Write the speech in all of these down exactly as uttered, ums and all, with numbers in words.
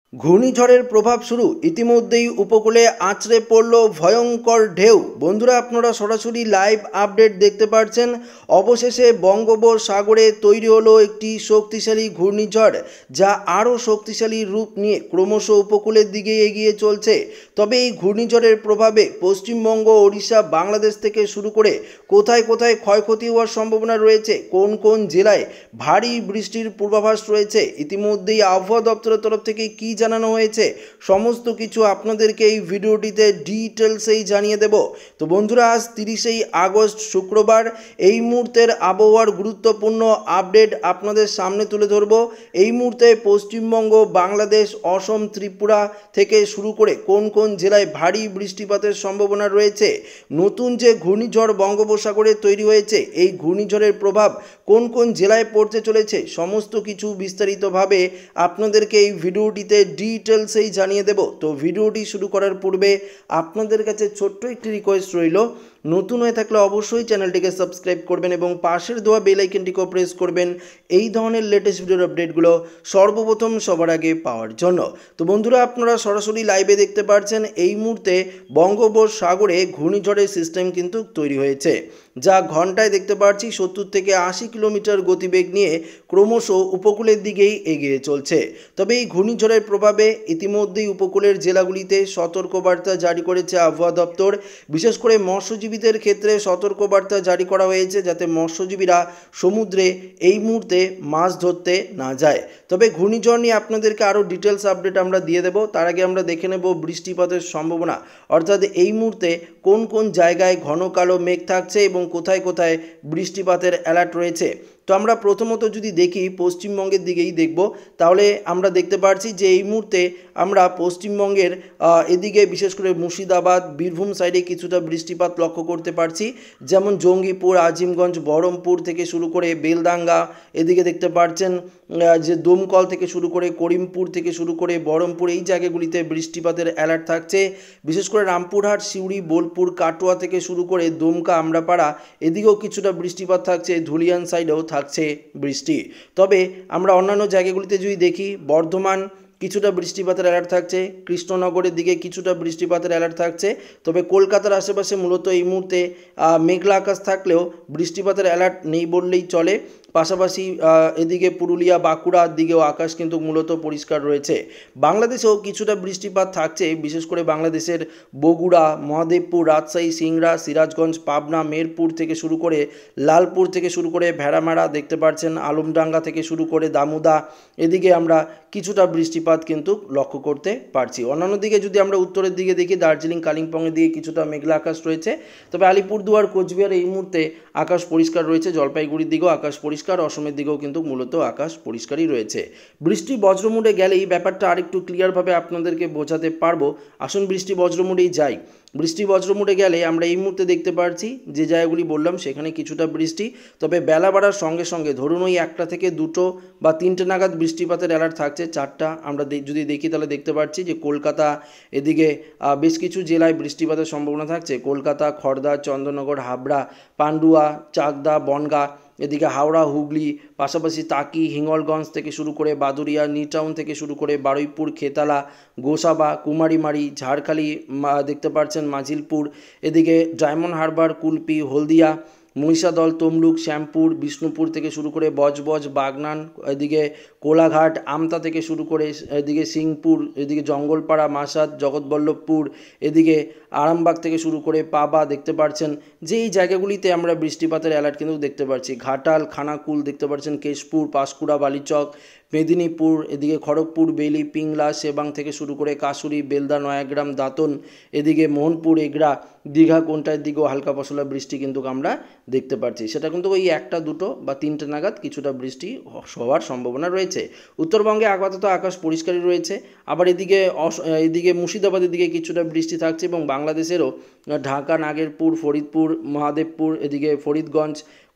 ঘূর্ণিঝড়ের প্রভাব শুরু, ইতিমধ্যেই উপকূলে আছড়ে পড়ল ভয়ঙ্কর ঢেউ। বন্ধুরা, আপনারা সরাসরি লাইভ আপডেট দেখতে পাচ্ছেন। অবশেষে বঙ্গোপসাগরে তৈরি হলো একটি শক্তিশালী ঘূর্ণিঝড়, যা আরও শক্তিশালী রূপ নিয়ে ক্রমশ উপকূলের দিকে এগিয়ে চলছে। তবে এই ঘূর্ণিঝড়ের প্রভাবে পশ্চিমবঙ্গ, ওড়িশা, বাংলাদেশ থেকে শুরু করে কোথায় কোথায় ক্ষয়ক্ষতি হওয়ার সম্ভাবনা রয়েছে, কোন কোন জেলায় ভারী বৃষ্টির পূর্বাভাস রয়েছে, ইতিমধ্যেই আবহাওয়া দপ্তরের তরফ থেকে কী জানানো হয়েছে, সমস্ত কিছু আপনাদেরকে এই ভিডিওটিতে ডিটেলসেই জানিয়ে দেব। তো বন্ধুরা, আজ তিরিশেই আগস্ট শুক্রবার, এই মুহূর্তের আবহাওয়ার গুরুত্বপূর্ণ আপডেট আপনাদের সামনে তুলে ধরব। এই মুহূর্তে পশ্চিমবঙ্গ, বাংলাদেশ, অসম, ত্রিপুরা থেকে শুরু করে কোন কোন জেলায় ভারী বৃষ্টিপাতের সম্ভাবনা রয়েছে, নতুন যে ঘূর্ণিঝড় বঙ্গোপসাগরে তৈরি হয়েছে, এই ঘূর্ণিঝড়ের প্রভাব কোন কোন জেলায় পড়তে চলেছে, সমস্ত কিছু বিস্তারিতভাবে আপনাদেরকে এই ভিডিওটিতে ডিটেলসেই জানিয়ে দেব। তো ভিডিওটি শুরু করার পূর্বে আপনাদের কাছে ছোট্ট একটি রিকোয়েস্ট রইল, নতুন হয়ে থাকলে অবশ্যই চ্যানেলটিকে সাবস্ক্রাইব করবেন এবং পাশের দেওয়া বেল আইকনটিকেও প্রেস করবেন এই ধরনের লেটেস্ট ভিডিওর আপডেটগুলো সর্বপ্রথম সবার আগে পাওয়ার জন্য। তো বন্ধুরা, আপনারা সরাসরি লাইভে দেখতে পাচ্ছেন এই মুহূর্তে বঙ্গোপসাগরে ঘূর্ণিঝড়ের সিস্টেম কিন্তু তৈরি হয়েছে, যা ঘন্টায় দেখতে পাচ্ছি সত্তর থেকে আশি কিলোমিটার গতিবেগ নিয়ে ক্রমশ উপকূলের দিকেই এগিয়ে চলছে। তবে এই ঘূর্ণিঝড়ের প্রভাবে ইতিমধ্যেই উপকূলের জেলাগুলিতে সতর্কবার্তা জারি করেছে আবহাওয়া দপ্তর। বিশেষ করে মৎস্যজীবীদের ক্ষেত্রে সতর্কবার্তা জারি করা হয়েছে, যাতে মৎস্যজীবীরা সমুদ্রে এই মুহূর্তে মাছ ধরতে না যায়। তবে ঘূর্ণিঝড় নিয়ে আপনাদেরকে আরও ডিটেলস আপডেট আমরা দিয়ে দেব। তার আগে আমরা দেখে নেব বৃষ্টিপাতের সম্ভাবনা, অর্থাৎ এই মুহূর্তে কোন কোন জায়গায় ঘন কালো মেঘ থাকছে এবং কোথায় কোথায় বৃষ্টিপাতের অ্যালার্ট রয়েছে। তো আমরা প্রথমত যদি দেখি পশ্চিমবঙ্গের দিকেই দেখব, তাহলে আমরা দেখতে পাচ্ছি যে এই মুহূর্তে আমরা পশ্চিমবঙ্গের এদিকে বিশেষ করে মুর্শিদাবাদ, বীরভূম সাইডে কিছুটা বৃষ্টিপাত লক্ষ্য করতে পারছি, যেমন জঙ্গিপুর, আজিমগঞ্জ, বহরমপুর থেকে শুরু করে বেলদাঙ্গা, এদিকে দেখতে পাচ্ছেন যে দমকল থেকে শুরু করে করিমপুর থেকে শুরু করে বহরমপুর, এই জায়গাগুলিতে বৃষ্টিপাতের অ্যালার্ট থাকছে। বিশেষ করে রামপুরহাট, সিউড়ি, বোলপুর, কাটোয়া থেকে শুরু করে দুমকা, আমরাপাড়া, এদিকেও কিছুটা বৃষ্টিপাত থাকছে, ধুলিয়ান সাইডেও থাকছে বৃষ্টি। তবে আমরা অন্যান্য জায়গাগুলিতে যদি দেখি, বর্ধমান কিছুটা বৃষ্টিপাতের অ্যালার্ট থাকছে, কৃষ্ণনগরের দিকে কিছুটা বৃষ্টিপাতের অ্যালার্ট থাকছে। তবে কলকাতার আশেপাশে মূলত এই মুহূর্তে মেঘলা আকাশ থাকলেও বৃষ্টিপাতের অ্যালার্ট নেই বললেই চলে। পাশাপাশি এদিকে পুরুলিয়া, বাঁকুড়ার দিকেও আকাশ কিন্তু মূলত পরিষ্কার রয়েছে। বাংলাদেশেও কিছুটা বৃষ্টিপাত থাকছে, বিশেষ করে বাংলাদেশের বগুড়া, মহাদেবপুর, রাজশাহী, সিংড়া, সিরাজগঞ্জ, পাবনা, মেরপুর থেকে শুরু করে লালপুর থেকে শুরু করে ভেড়ামারা, দেখতে পাচ্ছেন আলমডাঙ্গা থেকে শুরু করে দামোদা, এদিকে আমরা কিছুটা বৃষ্টিপাত কিন্তু লক্ষ্য করতে পারছি। অন্যান্য দিকে যদি আমরা উত্তরের দিকে দেখি, দার্জিলিং, কালিম্পংয়ের দিকে কিছুটা মেঘলা আকাশ রয়েছে। তবে আলিপুরদুয়ার, কোচবিহার এই মুহূর্তে আকাশ পরিষ্কার রয়েছে, জলপাইগুড়ির দিকেও আকাশ পরিষ্কার, অসমের দিকেও কিন্তু মূলত আকাশ পরিষ্কারই রয়েছে। বৃষ্টি বজ্রমুডে গেলেই ব্যাপারটা আরেকটু ক্লিয়ারভাবে আপনাদেরকে বোঝাতে পারবো। আসুন বৃষ্টি বজ্রমুডেই যাই। বৃষ্টি বজ্রমুডে গেলে আমরা এই মুহূর্তে দেখতে পাচ্ছি যে জায়গাগুলি বললাম সেখানে কিছুটা বৃষ্টি। তবে বেলা বাড়ার সঙ্গে সঙ্গে ধরুন ওই একটা থেকে দুটো বা তিনটে নাগাদ বৃষ্টিপাতের অ্যালার্ট থাকছে। চারটা আমরা যদি দেখি তাহলে দেখতে পাচ্ছি যে কলকাতা, এদিকে বেশ কিছু জেলায় বৃষ্টিপাতের সম্ভাবনা থাকছে। কলকাতা, খড়দা, চন্দননগর, হাবড়া, পান্ডুয়া, চাকদা, বনগাঁ, এদিকে হাওড়া, হুগলি, পাশাপাশি টাকি, হিঙ্গলগঞ্জ থেকে শুরু করে বাদুরিয়া, নিউটাউন থেকে শুরু করে বারুইপুর, খেতালা, গোসাবা, কুমারীমারি, ঝাড়খালি, দেখতে পাচ্ছেন মাজিলপুর, এদিকে ডায়মন্ড হারবার, কুলপি, হলদিয়া, মহিষাদল, তমলুক, শ্যামপুর, বিষ্ণুপুর থেকে শুরু করে বজবজ, বাগনান, এদিকে কোলাঘাট, আমতা থেকে শুরু করে এদিকে সিংপুর, এদিকে জঙ্গলপাড়া, মাসাদ, জগৎবল্লভপুর, এদিকে আরামবাগ থেকে শুরু করে পাবা, দেখতে পাচ্ছেন যে এই জায়গাগুলিতে আমরা বৃষ্টিপাতের অ্যালার্ট কিন্তু দেখতে পাচ্ছি। ঘাটাল, খানাকুল, দেখতে পাচ্ছেন কেশপুর, পাঁশকুড়া, বালিচক, মেদিনীপুর, এদিকে খড়গপুর, বেলি, পিংলা, সেবাং থেকে শুরু করে কাশুরি, বেলদা, নয়াগ্রাম, দাঁতন, এদিকে মোহনপুর, এগরা, দীঘা, কোনটার দিকেও হালকা পশলা বৃষ্টি কিন্তু আমরা দেখতে পাচ্ছি। সেটা কিন্তু ওই একটা দুটো বা তিনটে নাগাদ কিছুটা বৃষ্টি হওয়ার সম্ভাবনা রয়েছে। উত্তরবঙ্গে আপাতত আকাশ পরিষ্কারই রয়েছে। আবার এদিকে এদিকে মুর্শিদাবাদের দিকে কিছুটা বৃষ্টি থাকছে এবং বাংলাদেশেরও ঢাকা, নাগেরপুর, ফরিদপুর, মহাদেবপুর, এদিকে ফরিদগঞ্জ,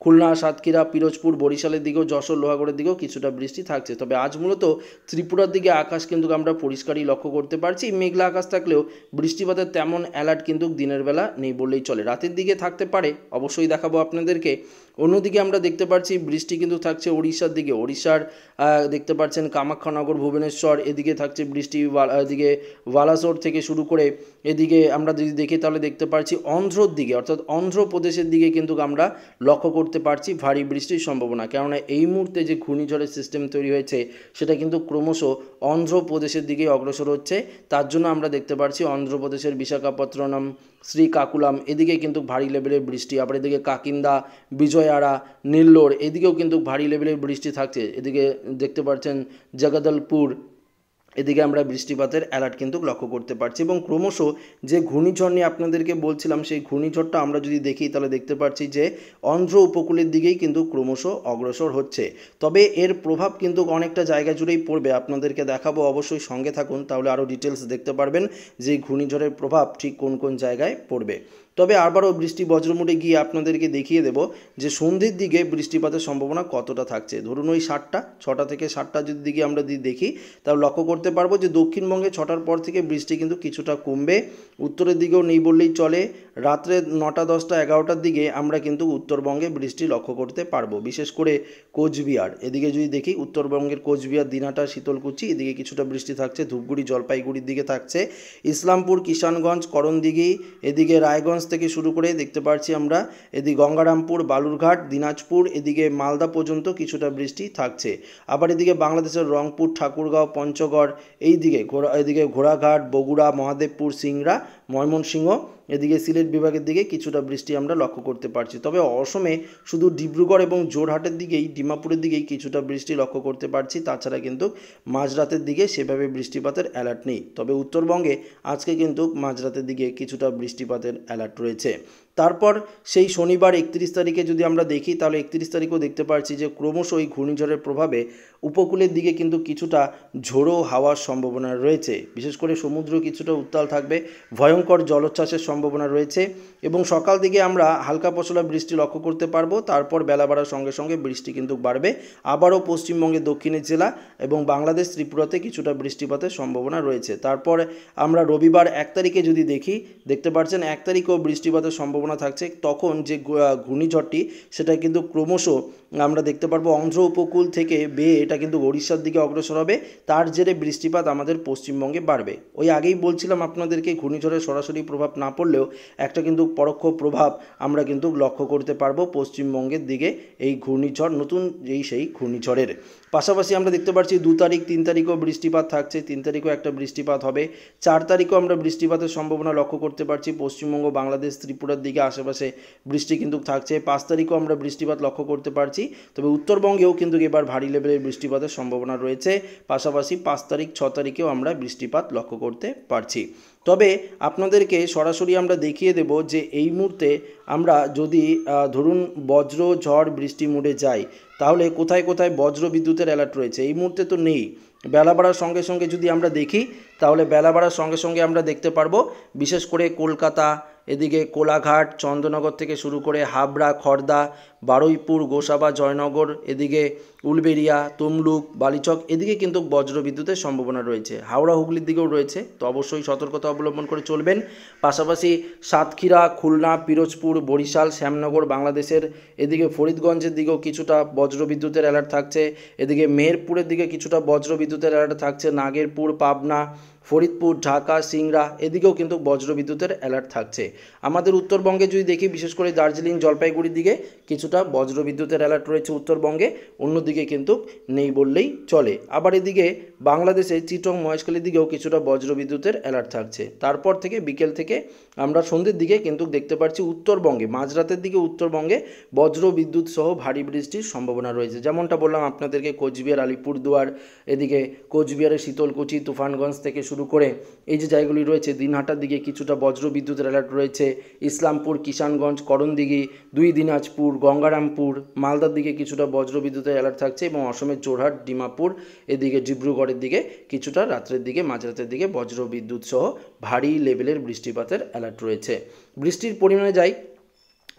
খুলনা, সাতক্ষীরা, পিরোজপুর, বরিশালের দিকেও, যশোর, লোহাগড়ের দিকেও কিছুটা বৃষ্টি থাকছে। তবে আজ মূলত ত্রিপুরার দিকে আকাশ কিন্তু আমরা পরিষ্কারই লক্ষ্য করতে পারছি। মেঘলা আকাশ থাকলেও বৃষ্টিপাতের তেমন অ্যালার্ট কিন্তু দিনের বেলা নেই বললেই চলে। রাতের দিকে থাকতে পারে, অবশ্যই দেখাবো আপনাদেরকে। অন্যদিকে আমরা দেখতে পাচ্ছি বৃষ্টি কিন্তু থাকছে উড়িষ্যার দিকে। উড়িষ্যার দেখতে পাচ্ছেন কামাখ্যানগর, ভুবনেশ্বর, এদিকে থাকছে বৃষ্টি। এদিকে বালাসোর থেকে শুরু করে এদিকে আমরা যদি দেখি তাহলে দেখতে পাচ্ছি অন্ধ্রর দিকে, অর্থাৎ অন্ধ্রপ্রদেশের দিকে কিন্তু আমরা লক্ষ্য করতে পারছি ভারী বৃষ্টির সম্ভাবনা। কেননা এই মুহূর্তে যে ঘূর্ণিঝড়ের সিস্টেম তৈরি হয়েছে সেটা কিন্তু ক্রমশ অন্ধ্রপ্রদেশের দিকে অগ্রসর হচ্ছে। তার জন্য আমরা দেখতে পাচ্ছি অন্ধ্রপ্রদেশের বিশাখাপত্তনম, শ্রীকাকুলাম এদিকে কিন্তু ভারী লেভেলের বৃষ্টি। আবার এদিকে কাকিন্দা, বিজয়ওয়াড়া, নেল্লোর এদিকেও কিন্তু ভারী লেভেলের বৃষ্টি থাকছে। এদিকে দেখতে পাচ্ছেন জগদলপুর, এদিকে আমরা বৃষ্টিপাতের অ্যালার্ট কিন্তু লক্ষ্য করতে পারছি। এবং ক্রমশ যে ঘূর্ণিঝড় নিয়ে আপনাদেরকে বলছিলাম, সেই ঘূর্ণিঝড়টা আমরা যদি দেখি তাহলে দেখতে পাচ্ছি যে অন্ধ্র উপকূলের দিকেই কিন্তু ক্রমশ অগ্রসর হচ্ছে। তবে এর প্রভাব কিন্তু অনেকটা জায়গা জুড়েই পড়বে, আপনাদেরকে দেখাবো, অবশ্যই সঙ্গে থাকুন, তাহলে আরও ডিটেলস দেখতে পারবেন যে ঘূর্ণিঝড়ের প্রভাব ঠিক কোন কোন জায়গায় পড়বে। তবে আবারও বৃষ্টি বজ্রমুটে গিয়ে আপনাদেরকে দেখিয়ে দেব যে সন্ধ্যের দিকে বৃষ্টিপাতের সম্ভাবনা কতটা থাকছে। ধরুন ওই সাতটা ছটা থেকে সাতটা যদি দিকে আমরা দেখি তাহলে লক্ষ্য করতে পারবো যে দক্ষিণবঙ্গে ছটার পর থেকে বৃষ্টি কিন্তু কিছুটা কমবে। উত্তরের দিকেও নেই বললেই চলে। রাত্রে নটা, দশটা, এগারোটার দিকে আমরা কিন্তু উত্তরবঙ্গে বৃষ্টি লক্ষ্য করতে পারবো। বিশেষ করে কোচবিহার এদিকে যদি দেখি, উত্তরবঙ্গের কোচবিহার, দিনহাটা, শীতলকুচি এদিকে কিছুটা বৃষ্টি থাকছে। ধূপগুড়ি, জলপাইগুড়ির দিকে থাকছে। ইসলামপুর, কিষানগঞ্জ, করণদিঘি এদিকে রায়গঞ্জ থেকে শুরু করে দেখতে পাচ্ছি আমরা এদিকে গঙ্গারামপুর, বালুরঘাট, দিনাজপুর এদিকে মালদা পর্যন্ত কিছুটা বৃষ্টি থাকছে। আবার এদিকে বাংলাদেশের রংপুর, ঠাকুরগাঁও, পঞ্চগড় এই দিকে ঘোড়া এদিকে ঘোড়াঘাট, বগুড়া, মহাদেবপুর, সিংড়া, ময়মনসিংহ এদিকে সিলেট বিভাগের দিকে কিছুটা বৃষ্টি আমরা লক্ষ্য করতে পারছি। তবে অসমে শুধু ডিব্রুগড় এবং জোরহাটের দিকেই, ডিমাপুরের দিকেই কিছুটা বৃষ্টি লক্ষ্য করতে পারছি। তাছাড়া কিন্তু মাঝরাতের দিকে সেভাবে বৃষ্টিপাতের অ্যালার্ট নেই। তবে উত্তরবঙ্গে আজকে কিন্তু মাঝরাতের দিকে কিছুটা বৃষ্টিপাতের অ্যালার্ট রয়েছে। তারপর সেই শনিবার একত্রিশ তারিখে যদি আমরা দেখি তাহলে একত্রিশ তারিখেও দেখতে পাচ্ছি যে ক্রমশ এই ঘূর্ণিঝড়ের প্রভাবে উপকূলের দিকে কিন্তু কিছুটা ঝোড়ো হাওয়ার সম্ভাবনা রয়েছে। বিশেষ করে সমুদ্র কিছুটা উত্তাল থাকবে, ভয়ঙ্কর জলোচ্ছ্বাসের সম্ভাবনা রয়েছে এবং সকাল দিকে আমরা হালকা পশলা বৃষ্টি লক্ষ্য করতে পারবো। তারপর বেলা বাড়ার সঙ্গে সঙ্গে বৃষ্টি কিন্তু বাড়বে। আবারও পশ্চিমবঙ্গের দক্ষিণের জেলা এবং বাংলাদেশ ত্রিপুরাতে কিছুটা বৃষ্টিপাতের সম্ভাবনা রয়েছে। তারপর আমরা রবিবার এক তারিখে যদি দেখি, দেখতে পাচ্ছেন এক তারিখেও বৃষ্টিপাতের সম্ভাবনা থাকছে। তখন যে ঘূর্ণিঝড়টি সেটা কিন্তু ক্রমশ আমরা দেখতে পারবো অন্ধ্র উপকূল থেকে বেয়ে এটা কিন্তু ওড়িশার দিকে অগ্রসর হবে। তার জেরে বৃষ্টিপাত আমাদের পশ্চিমবঙ্গে বাড়বে। ওই আগেই বলছিলাম আপনাদেরকে ঘূর্ণিঝড়ের সরাসরি প্রভাব না পড়লেও একটা কিন্তু পরোক্ষ প্রভাব আমরা কিন্তু লক্ষ্য করতে পারবো পশ্চিমবঙ্গের দিকে এই ঘূর্ণিঝড়, নতুন এই সেই ঘূর্ণিঝড়ের। পাশাপাশি আমরা দেখতে পাচ্ছি দু তারিখ তিন তারিখও বৃষ্টিপাত থাকছে। তিন তারিখও একটা বৃষ্টিপাত হবে। চার তারিখও আমরা বৃষ্টিপাতের সম্ভাবনা লক্ষ্য করতে পারছি। পশ্চিমবঙ্গ, বাংলাদেশ, ত্রিপুরার দিকে আশেপাশে বৃষ্টি কিন্তু থাকছে। পাঁচ তারিখও আমরা বৃষ্টিপাত লক্ষ্য করতে পারছি। তবে উত্তরবঙ্গেও কিন্তু এবার ভারী লেভেলের বৃষ্টিপাতের সম্ভাবনা রয়েছে। পাশাপাশি পাঁচ তারিখ ছ তারিখেও আমরা বৃষ্টিপাত লক্ষ্য করতে পারছি। তবে আপনাদেরকে সরাসরি আমরা দেখিয়ে দেব যে এই মুহূর্তে আমরা যদি ধরুন বজ্র ঝড় বৃষ্টি মোডে যাই তাহলে কোথায় কোথায় বজ্র বিদ্যুতের অ্যালার্ট রয়েছে। এই মুহূর্তে তো নেই। বেলা বাড়ার সঙ্গে সঙ্গে যদি আমরা দেখি তাহলে বেলা বাড়ার সঙ্গে সঙ্গে আমরা দেখতে পারবো বিশেষ করে কলকাতা, এদিকে কোলাঘাট, চন্দ্রনগর থেকে শুরু করে হাবড়া, খড়দা, বারুইপুর, গোসাবা, জয়নগর, এদিকে উলবেড়িয়া, তমলুক, বালিচক এদিকে কিন্তু বজ্র বিদ্যুতের সম্ভাবনা রয়েছে। হাওড়া, হুগলির দিকেও রয়েছে, তো অবশ্যই সতর্কতা অবলম্বন করে চলবেন। পাশাপাশি সাতক্ষীরা, খুলনা, পিরোজপুর, বরিশাল, শ্যামনগর, বাংলাদেশের এদিকে ফরিদগঞ্জের দিকেও কিছুটা বজ্র বিদ্যুতের অ্যালার্ট থাকছে। এদিকে মেহেরপুরের দিকে কিছুটা বজ্র বিদ্যুতের অ্যালার্ট থাকছে। নাগেরপুর, পাবনা, ফরিদপুর, ঢাকা, সিংড়া এদিকেও কিন্তু বজ্র বিদ্যুতের অ্যালার্ট থাকছে। আমাদের উত্তরবঙ্গে যদি দেখি বিশেষ করে দার্জিলিং, জলপাইগুড়ির দিকে কিছুটা বজ্র বিদ্যুতের অ্যালার্ট রয়েছে উত্তরবঙ্গে, অন্যদিকে কিন্তু নেই বললেই চলে। আবার এদিকে বাংলাদেশে চিটং, মহেশখালীর দিকেও কিছুটা বজ্র বিদ্যুতের অ্যালার্ট থাকছে। তারপর থেকে বিকেল থেকে আমরা সন্ধ্যের দিকে কিন্তু দেখতে পাচ্ছি উত্তরবঙ্গে মাঝরাতের দিকে উত্তরবঙ্গে বজ্র বিদ্যুৎ সহ ভারী বৃষ্টির সম্ভাবনা রয়েছে। যেমনটা বললাম আপনাদেরকে কোচবিহার, আলিপুরদুয়ার, এদিকে কোচবিহারের শীতলকুচি, তুফানগঞ্জ থেকে শুরু করে এই যে জায়গাগুলি রয়েছে, দিনহাটার দিকে কিছুটা বজ্র বিদ্যুতের অ্যালার্ট রয়েছে। ইসলামপুর, কিষানগঞ্জ, করণদিঘি, দুই দিনাজপুর, গঙ্গারামপুর, মালদার দিকে কিছুটা বজ্র বিদ্যুতের অ্যালার্ট থাকছে এবং অসমের জোরহাট, ডিমাপুর, এদিকে ডিব্রুগড়ের দিকে কিছুটা রাত্রের দিকে মাঝরাতের দিকে বজ্র বিদ্যুৎ সহ ভারী লেভেলের বৃষ্টিপাতের অ্যালার্ট রয়েছে। বৃষ্টির পরিমাণে যাই,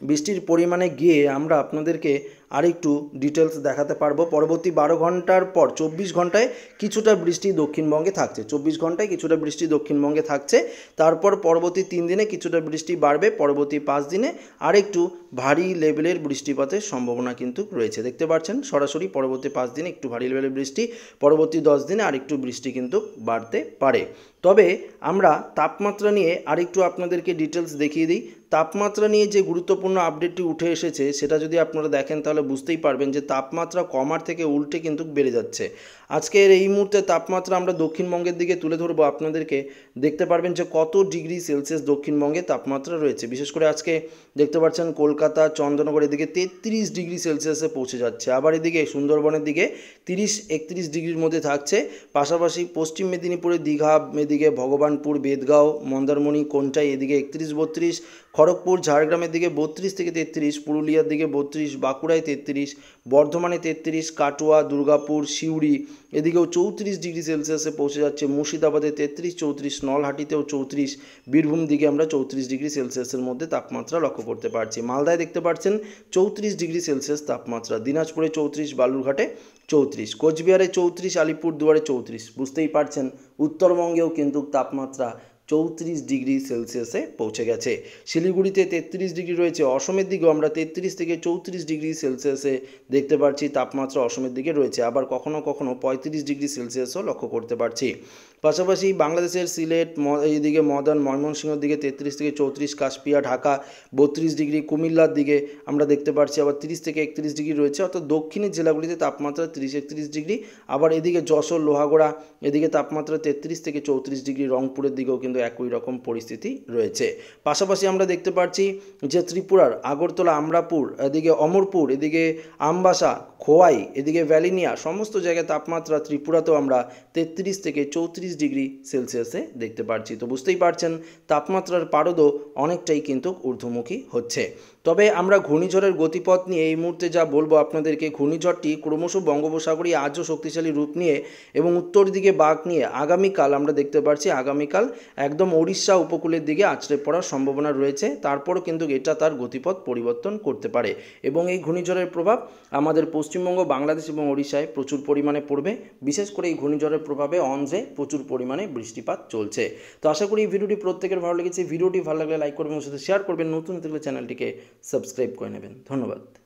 বৃষ্টির পরিমাণে গিয়ে আমরা আপনাদেরকে আরেকটু ডিটেলস দেখাতে পারবো। পরবর্তী বারো ঘন্টার পর চব্বিশ ঘন্টায় কিছুটা বৃষ্টি দক্ষিণবঙ্গে থাকছে, চব্বিশ ঘন্টায় কিছুটা বৃষ্টি দক্ষিণবঙ্গে থাকছে। তারপর পরবর্তী তিন দিনে কিছুটা বৃষ্টি বাড়বে, পরবর্তী পাঁচ দিনে আরেকটু ভারী লেভেলের বৃষ্টিপাতের সম্ভাবনা কিন্তু রয়েছে। দেখতে পাচ্ছেন সরাসরি পরবর্তী পাঁচ দিনে একটু ভারী লেভেলের বৃষ্টি, পরবর্তী দশ দিনে আরেকটু বৃষ্টি কিন্তু বাড়তে পারে। তবে আমরা তাপমাত্রা নিয়ে আরেকটু আপনাদেরকে ডিটেলস দেখিয়ে দিই। তাপমাত্রা নিয়ে যে গুরুত্বপূর্ণ আপডেটটি উঠে এসেছে সেটা যদি আপনারা দেখেন তাহলে বুঝতেই পারবেন যে তাপমাত্রা কমার থেকে উল্টে কিন্তু বেড়ে যাচ্ছে। আজকের এই মুহূর্তে তাপমাত্রা আমরা দক্ষিণবঙ্গের দিকে তুলে ধরবো আপনাদেরকে, দেখতে পারবেন যে কত ডিগ্রি সেলসিয়াস দক্ষিণবঙ্গে তাপমাত্রা রয়েছে। বিশেষ করে আজকে দেখতে পাচ্ছেন কলকাতা, চন্দননগর এদিকে তেত্রিশ ডিগ্রি সেলসিয়াসে পৌঁছে যাচ্ছে, আবার এদিকে সুন্দরবনের দিকে তিরিশ একত্রিশ ডিগ্রির মধ্যে থাকছে। পাশাপাশি পশ্চিম মেদিনীপুরে দীঘা, এদিকে ভগবানপুর, বেদগাঁও, মন্দারমণি, কোনটাই এদিকে একত্রিশ বত্রিশ, খড়গপুর ঝাড়গ্রামের দিকে বত্রিশ থেকে তেত্রিশ, পুরুলিয়ার দিকে বত্রিশ, বাঁকুড়ায় তেত্রিশ, বর্ধমানে তেত্রিশ, কাটোয়া, দুর্গাপুর, সিউড়ি এদিকেও চৌত্রিশ ডিগ্রি সেলসিয়াসে পৌঁছে যাচ্ছে। মুর্শিদাবাদে তেত্রিশ চৌত্রিশ, নলহাটিতেও চৌত্রিশ, বীরভূম দিকে আমরা চৌত্রিশ ডিগ্রি সেলসিয়াসের মধ্যে তাপমাত্রা লক্ষ্য করতে পারছি। মালদায় দেখতে পাচ্ছেন চৌত্রিশ ডিগ্রি সেলসিয়াস তাপমাত্রা, দিনাজপুরে চৌত্রিশ, বালুরঘাটে চৌত্রিশ, কোচবিহারে চৌত্রিশ, আলিপুরদুয়ারে চৌত্রিশ। বুঝতেই পারছেন উত্তরবঙ্গেও কিন্তু তাপমাত্রা চৌত্রিশ ডিগ্রি সেলসিয়াসে পৌঁছে গেছে। শিলিগুড়িতে তেত্রিশ ডিগ্রি রয়েছে, অসমের দিকেও আমরা তেত্রিশ থেকে চৌত্রিশ ডিগ্রি সেলসিয়াসে দেখতে পাচ্ছি তাপমাত্রা অসমের দিকে রয়েছে, আবার কখনো কখনো পঁয়ত্রিশ ডিগ্রি সেলসিয়াসও লক্ষ্য করতে পারছি। পাশাপাশি বাংলাদেশের সিলেট, এইদিকে মদন, ময়মনসিংহের দিকে তেত্রিশ থেকে চৌত্রিশ, কাশপিয়া, ঢাকা বত্রিশ ডিগ্রি, কুমিল্লার দিকে আমরা দেখতে পাচ্ছি আবার তিরিশ থেকে একত্রিশ ডিগ্রি রয়েছে, অর্থাৎ দক্ষিণের জেলাগুলিতে তাপমাত্রা তিরিশ একত্রিশ ডিগ্রি। আবার এদিকে যশোর, লোহাগড়া এদিকে তাপমাত্রা তেত্রিশ থেকে চৌত্রিশ ডিগ্রি, রংপুরের দিকেও কিন্তু একই রকম পরিস্থিতি রয়েছে। পাশাপাশি আমরা দেখতে পাচ্ছি যে ত্রিপুরার আগরতলা, আমরাপুর, এদিকে অমরপুর, এদিকে আমবাসা, খোয়াই, এদিকে ভ্যালিনিয়া সমস্ত জায়গায় তাপমাত্রা ত্রিপুরাতেও আমরা তেত্রিশ থেকে চৌত্রিশ ডিগ্রি সেলসিয়াসে দেখতে পাচ্ছি। তো বুঝতেই পারছেন তাপমাত্রার পারদও অনেকটাই কিন্তু ঊর্ধ্বমুখী হচ্ছে। তবে আমরা ঘূর্ণিঝড়ের গতিপথ নিয়ে এই মুহূর্তে যা বলবো আপনাদেরকে, ঘূর্ণিঝড়টি ক্রমশ বঙ্গোপসাগরে আজও শক্তিশালী রূপ নিয়ে এবং উত্তর দিকে বাঁক নিয়ে আগামীকাল আমরা দেখতে পাচ্ছি আগামীকাল একদম ওড়িশা উপকূলের দিকে আছড়ে পড়ার সম্ভাবনা রয়েছে। তারপরও কিন্তু এটা তার গতিপথ পরিবর্তন করতে পারে এবং এই ঘূর্ণিঝড়ের প্রভাব আমাদের পশ্চিমবঙ্গ, বাংলাদেশ এবং ওড়িশায় প্রচুর পরিমাণে পড়বে। বিশেষ করে এই ঘূর্ণিঝড়ের প্রভাবে অঞ্জে প্রচুর পরিমাণে বৃষ্টিপাত চলছে। তো আশা করি এই ভিডিওটি প্রত্যেকের ভালো লেগেছে। ভিডিওটি ভালো লাগলে লাইক করবেন, সাথে শেয়ার করবেন, নতুন থাকলে চ্যানেলটিকে সাবস্ক্রাইব করে নেবেন। ধন্যবাদ।